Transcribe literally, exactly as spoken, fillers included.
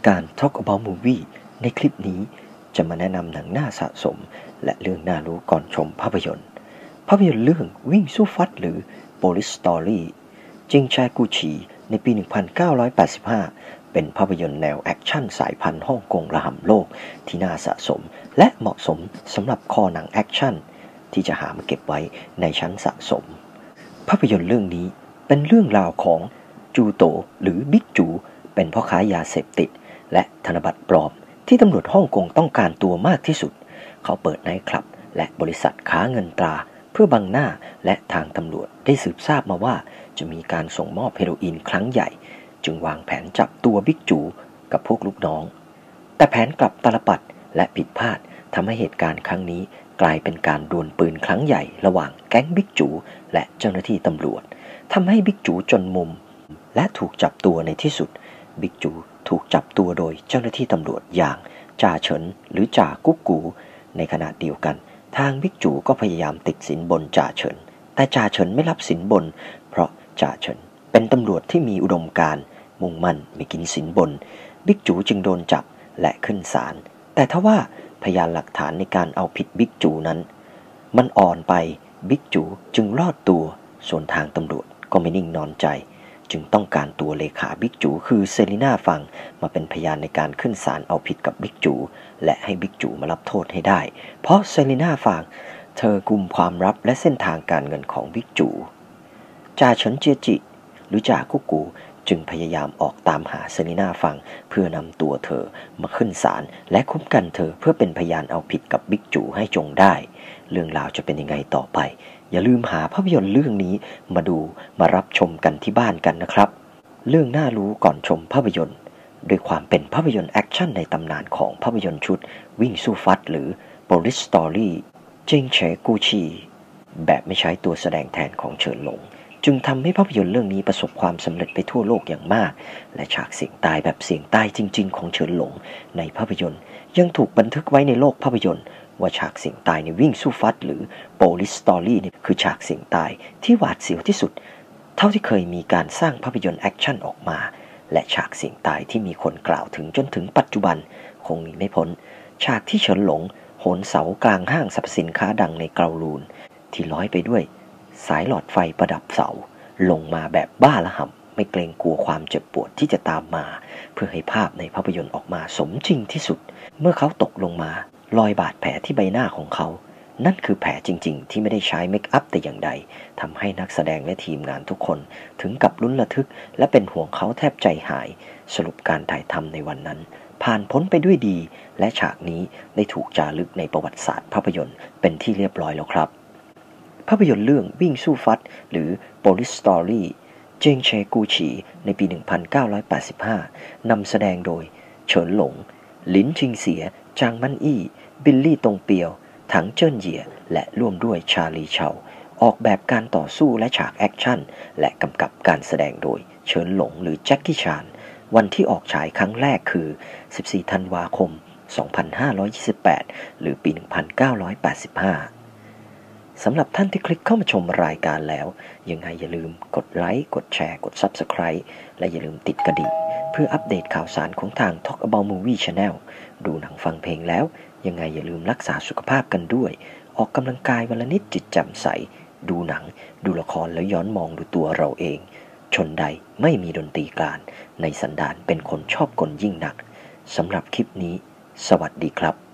การ Talk About Movie ในคลิปนี้จะมาแนะนำหนังน่าสะสมและเรื่องน่ารู้ก่อนชมภาพยนตร์ภาพยนตร์เรื่องวิ่งสู้ฟัดหรือ Police Story จิงแชกูชีในปี หนึ่งพันเก้าร้อยแปดสิบห้า เป็นภาพยนตร์แนวแอคชั่นสายพันธุ์ฮ่องกงระห่ำโลกที่น่าสะสมและเหมาะสมสำหรับคอหนังแอคชั่นที่จะหามาเก็บไว้ในชั้นสะสมภาพยนตร์เรื่องนี้เป็นเรื่องราวของจูโตหรือบิ๊กจูเป็นพ่อค้ายาเสพติดและธนบัตรปลอมที่ตำรวจฮ่องกงต้องการตัวมากที่สุดเขาเปิดไนท์คลับและบริษัทค้าเงินตราเพื่อบังหน้าและทางตำรวจได้สืบทราบมาว่าจะมีการส่งมอบเฮโรอีนครั้งใหญ่จึงวางแผนจับตัวบิ๊กจูกับพวกลูกน้องแต่แผนกลับตาลปัดและผิดพลาดทำให้เหตุการณ์ครั้งนี้กลายเป็นการดวลปืนครั้งใหญ่ระหว่างแก๊งบิ๊กจูและเจ้าหน้าที่ตำรวจทำให้บิ๊กจูจนมุมและถูกจับตัวในที่สุดบิ๊กจูถูกจับตัวโดยเจ้าหน้าที่ตำรวจอย่างจ่าเฉินหรือจ่ากุ๊กกูในขณะเดียวกันทางบิ๊กจูก็พยายามติดสินบนจ่าเฉินแต่จ่าเฉินไม่รับสินบนเพราะจ่าเฉินเป็นตำรวจที่มีอุดมการณ์มุ่งมั่นไม่กินสินบนบิ๊กจูจึงโดนจับและขึ้นศาลแต่ทว่าพยานหลักฐานในการเอาผิดบิ๊กจูนั้นมันอ่อนไปบิ๊กจูจึงรอดตัวส่วนทางตำรวจก็ไม่นิ่งนอนใจจึงต้องการตัวเลขาบิ๊กจูคือเซรีน่าฟังมาเป็นพยานในการขึ้นศาลเอาผิดกับบิ๊กจูและให้บิ๊กจูมารับโทษให้ได้เพราะเซรีน่าฟังเธอกุมความลับและเส้นทางการเงินของบิ๊กจูจ่าเฉินเจียจิหรือจ่ากุ๊กกูจึงพยายามออกตามหาเซรีน่าฟังเพื่อนำตัวเธอมาขึ้นศาลและคุ้มกันเธอเพื่อเป็นพยานเอาผิดกับบิ๊กจูให้จงได้เรื่องราวจะเป็นยังไงต่อไปอย่าลืมหาภาพยนตร์เรื่องนี้มาดูมารับชมกันที่บ้านกันนะครับเรื่องน่ารู้ก่อนชมภาพยนตร์ด้วยความเป็นภาพยนตร์แอคชั่นในตำนานของภาพยนตร์ชุดวิ่งสู้ฟัดหรือ Police Story จิงแฉกูชีแบบไม่ใช้ตัวแสดงแทนของเฉินหลงจึงทำให้ภาพยนตร์เรื่องนี้ประสบความสำเร็จไปทั่วโลกอย่างมากและฉากเสียงตายแบบเสียงตายจริงๆของเฉินหลงในภาพยนตร์ยังถูกบันทึกไว้ในโลกภาพยนตร์ว่าฉากเสียงตายในวิ่งสู้ฟัดหรือ Police Story นี่คือฉากเสียงตายที่หวาดเสียวที่สุดเท่าที่เคยมีการสร้างภาพยนตร์แอคชั่นออกมาและฉากเสียงตายที่มีคนกล่าวถึงจนถึงปัจจุบันคงหนีไม่พ้นฉากที่เฉินหลงโหนเสากลางห้างสรรพสินค้าดังในเกาลูนที่ร้อยไปด้วยสายหลอดไฟประดับเสาลงมาแบบบ้าระห่ำไม่เกรงกลัวความเจ็บปวดที่จะตามมาเพื่อให้ภาพในภาพยนตร์ออกมาสมจริงที่สุดเมื่อเขาตกลงมารอยบาดแผลที่ใบหน้าของเขานั่นคือแผลจริงๆที่ไม่ได้ใช้เมคอัพแต่อย่างใดทำให้นักแสดงและทีมงานทุกคนถึงกับลุ้นระทึกและเป็นห่วงเขาแทบใจหายสรุปการถ่ายทำในวันนั้นผ่านพ้นไปด้วยดีและฉากนี้ได้ถูกจารึกในประวัติศาสตร์ภาพยนตร์เป็นที่เรียบร้อยแล้วครับภาพยนตร์เรื่องวิ่งสู้ฟัดหรือ Police Story เจิงแชกูชีในปี หนึ่งพันเก้าร้อยแปดสิบห้า นำแสดงโดยเฉินหลงหลินชิงเสียจางมั่นอี้บิลลี่ตงเปียวถังเจิ้นเหยี่ยและร่วมด้วยชาลีเฉาออกแบบการต่อสู้และฉากแอคชั่นและกำกับการแสดงโดยเฉินหลงหรือแจ็คกี้ชานวันที่ออกฉายครั้งแรกคือสิบสี่ธันวาคมสองพันห้าร้อยยี่สิบแปดหรือปี หนึ่งพันเก้าร้อยแปดสิบห้าสำหรับท่านที่คลิกเข้ามาชมรายการแล้วยังไงอย่าลืมกดไลค์กดแชร์กด ซับสไครบ์ และอย่าลืมติดกระดิ่งเพื่ออัปเดตข่าวสารของทาง Talk About Movie Channel ดูหนังฟังเพลงแล้วยังไงอย่าลืมรักษาสุขภาพกันด้วยออกกำลังกายวันละนิดจิตแจ่มใสดูหนังดูละครแล้วย้อนมองดูตัวเราเองชนใดไม่มีดนตรีกลานในสันดานเป็นคนชอบกลยิ่งนักสำหรับคลิปนี้สวัสดีครับ